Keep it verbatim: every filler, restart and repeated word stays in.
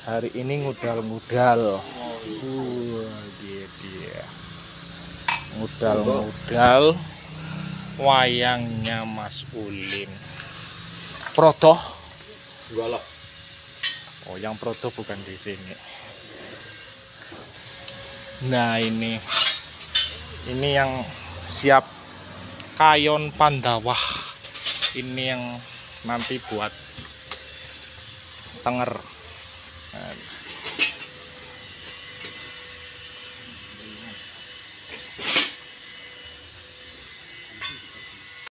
Hari ini ngudal-ngudal. Uh, dia dia. Ngudal-ngudal wayangnya Mas Ulin. Proto? Enggak lah. Oh, yang proto bukan di sini. Nah, ini. Ini yang siap kayon Pandawah. Ini yang nanti buat tenger. Nah,